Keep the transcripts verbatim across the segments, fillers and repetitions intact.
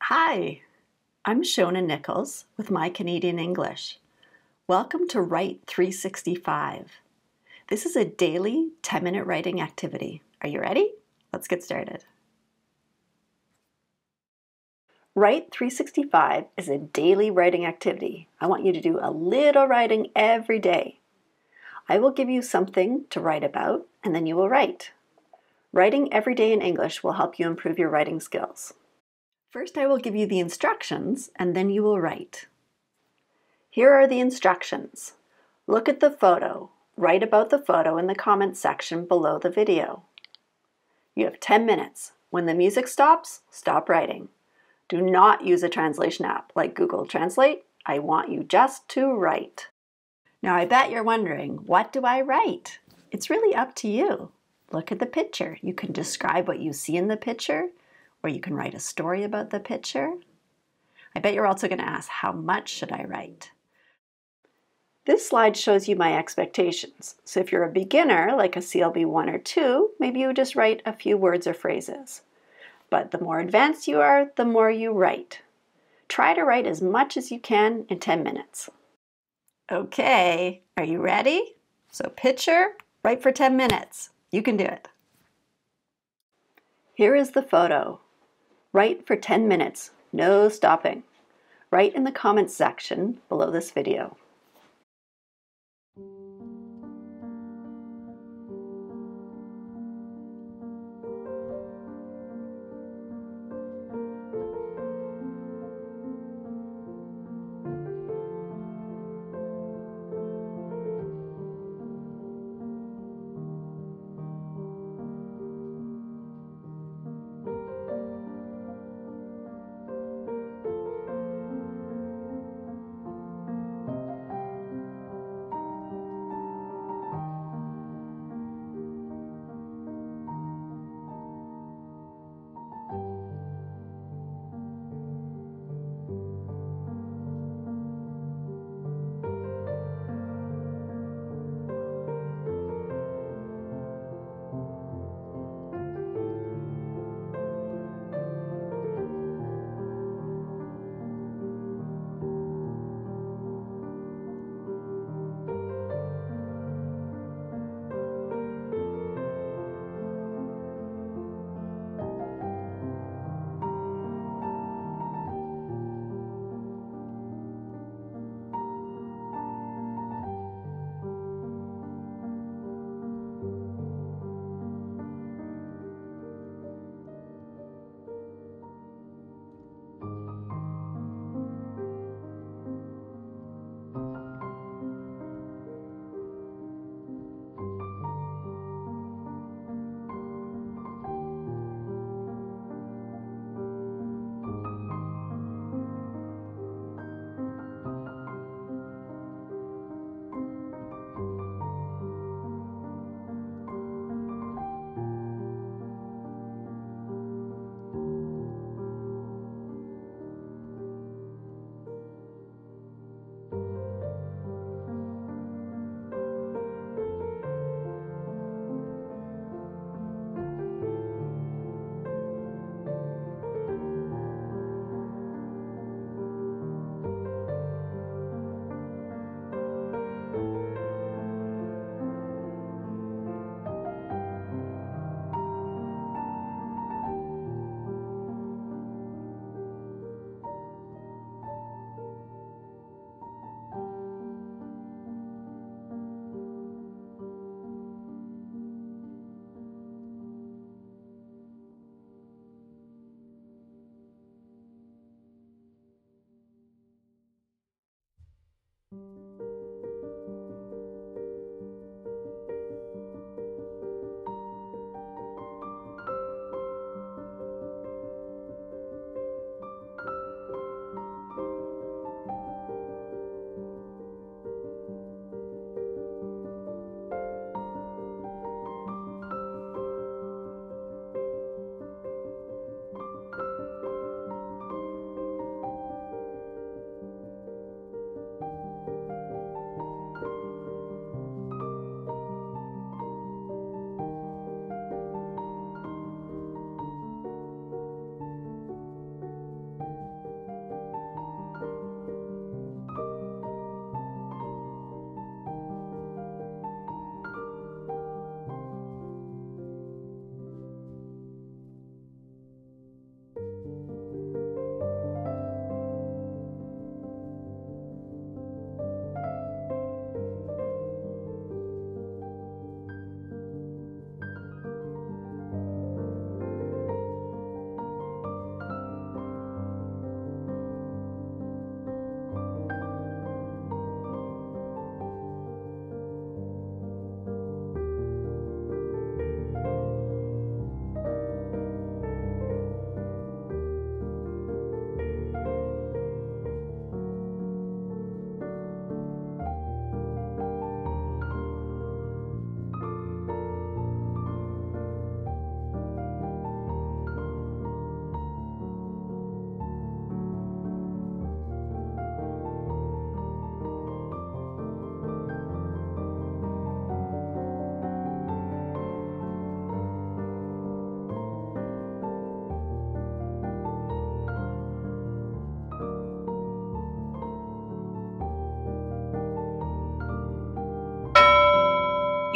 Hi, I'm Shona Nichols with My Canadian English. Welcome to Write three sixty-five. This is a daily ten minute writing activity. Are you ready? Let's get started. Write three sixty-five is a daily writing activity. I want you to do a little writing every day. I will give you something to write about, and then you will write. Writing every day in English will help you improve your writing skills. First, I will give you the instructions, and then you will write. Here are the instructions. Look at the photo. Write about the photo in the comments section below the video. You have ten minutes. When the music stops, stop writing. Do not use a translation app like Google Translate. I want you just to write. Now, I bet you're wondering, what do I write? It's really up to you. Look at the picture. You can describe what you see in the picture, or you can write a story about the picture. I bet you're also going to ask, how much should I write? This slide shows you my expectations. So if you're a beginner, like a C L B one or two, maybe you just write a few words or phrases. But the more advanced you are, the more you write. Try to write as much as you can in ten minutes. Okay, are you ready? So picture, write for ten minutes. You can do it. Here is the photo. Write for ten minutes, no stopping. Write in the comments section below this video.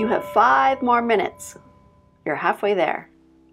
You have five more minutes. You're halfway there.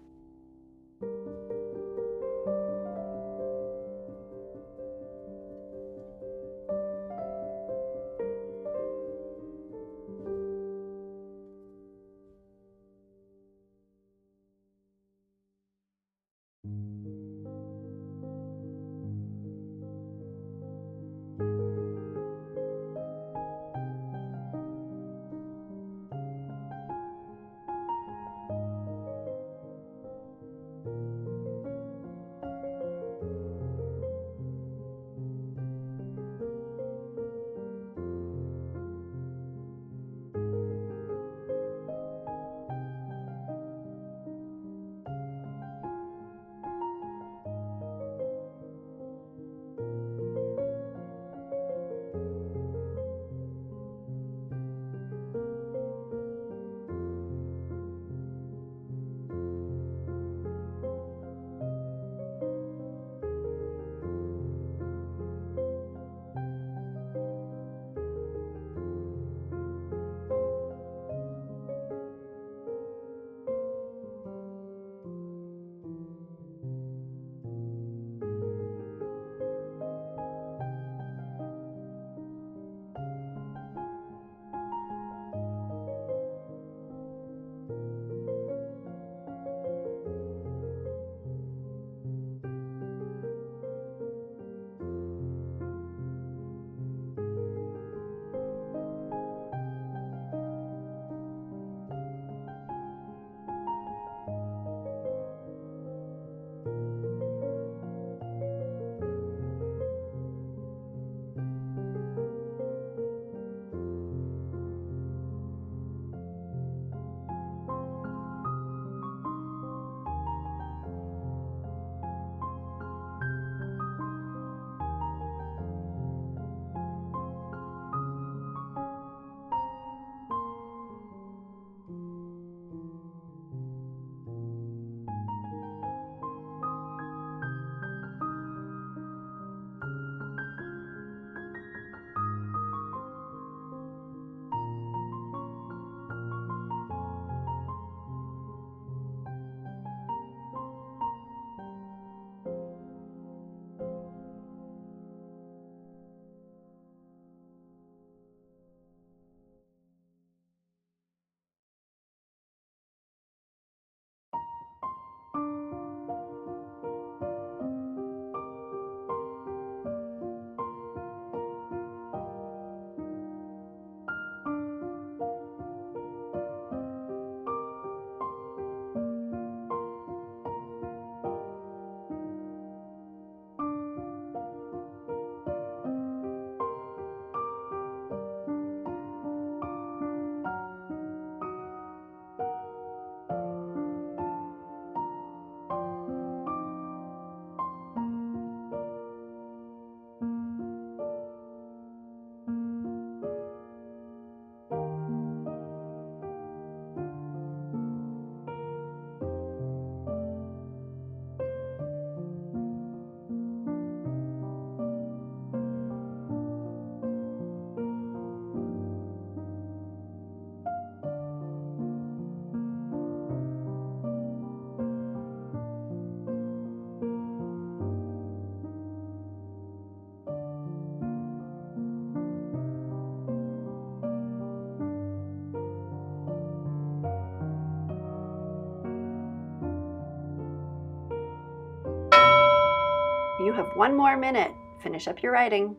You have one more minute. Finish up your writing.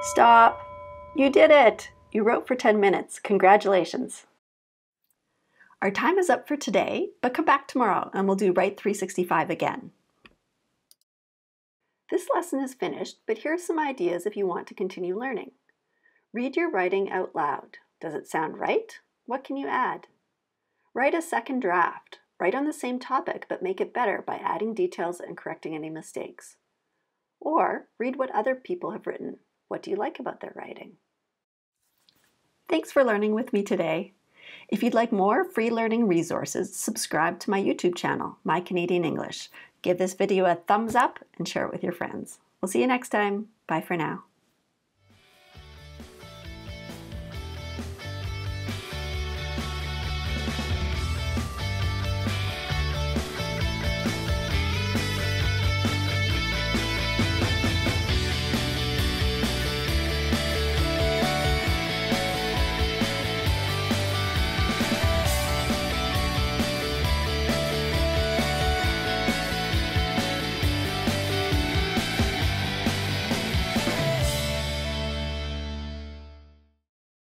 Stop! You did it! You wrote for ten minutes. Congratulations! Our time is up for today, but come back tomorrow and we'll do Write three sixty-five again. This lesson is finished, but here are some ideas if you want to continue learning. Read your writing out loud. Does it sound right? What can you add? Write a second draft. Write on the same topic, but make it better by adding details and correcting any mistakes. Or read what other people have written. What do you like about their writing? Thanks for learning with me today. If you'd like more free learning resources, subscribe to my YouTube channel, My Canadian English. Give this video a thumbs up and share it with your friends. We'll see you next time. Bye for now.